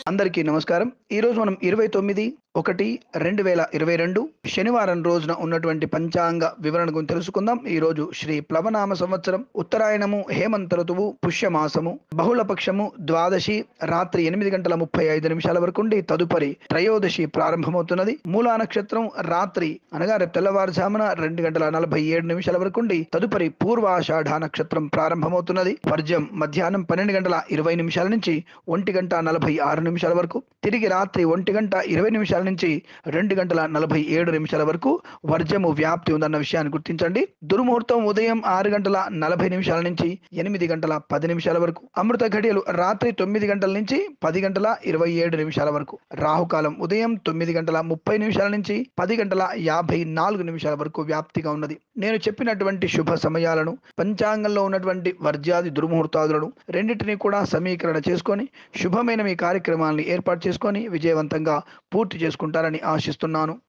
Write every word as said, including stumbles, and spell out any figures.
అందరికీ నమస్కారం. ఈరోజు మనం ఇరవై తొమ్మిది ఒకటి రెండు వేల ఇరవై రెండు శనివారం రోజున ఉన్నటువంటి పంచాంగ వివరణ గురించి తెలుసుకుందాం. ఈరోజు శ్రీ ప్లవనామ సంవత్సరం, ఉత్తరాయణము, హేమంత ఋతువు, పుష్యమాసము, బహుళ పక్షము, ద్వాదశి రాత్రి ఎనిమిది గంటల ముప్పై ఐదు నిమిషాల వరకు ఉండి తదుపరి త్రయోదశి ప్రారంభమవుతున్నది. మూలా నక్షత్రం రాత్రి అనగా రేపు తెల్లవారుజామున రెండు గంటల నలభై ఏడు నిమిషాల వరకు ఉండి తదుపరి పూర్వాషాఢ నక్షత్రం ప్రారంభమవుతున్నది. వర్జం మధ్యాహ్నం పన్నెండు గంటల ఇరవై నిమిషాల నుంచి ఒంటి గంట నలభై ఆరు నిమిషాల వరకు, తిరిగి రాత్రి ఒంటి గంట ఇరవై నిమిషాల నుంచి రెండు గంటల నలభై ఏడు నిమిషాల వరకు వర్జము వ్యాప్తి ఉందన్న విషయాన్ని గుర్తించండి. దుర్ముహూర్తం ఉదయం ఆరు గంటల నలభై నిమిషాల నుంచి ఎనిమిది గంటల పది నిమిషాల వరకు. అమృత ఘడియలు రాత్రి తొమ్మిది గంటల నుంచి పది గంటల ఇరవై ఏడు నిమిషాల వరకు. రాహుకాలం ఉదయం తొమ్మిది గంటల ముప్పై నిమిషాల నుంచి పది గంటల యాభై నాలుగు నిమిషాల వరకు వ్యాప్తిగా ఉన్నది. నేను చెప్పినటువంటి శుభ సమయాలను, పంచాంగంలో ఉన్నటువంటి వర్జ్యాది దుర్ముహూర్తాదులను రెండింటినీ కూడా సమీకరణ చేసుకొని శుభమైన మీ కార్యక్రమాలను ఏర్పాటు చేసుకొని విజయవంతంగా పూర్తి చేసుకుంటారని ఆశిస్తున్నాను.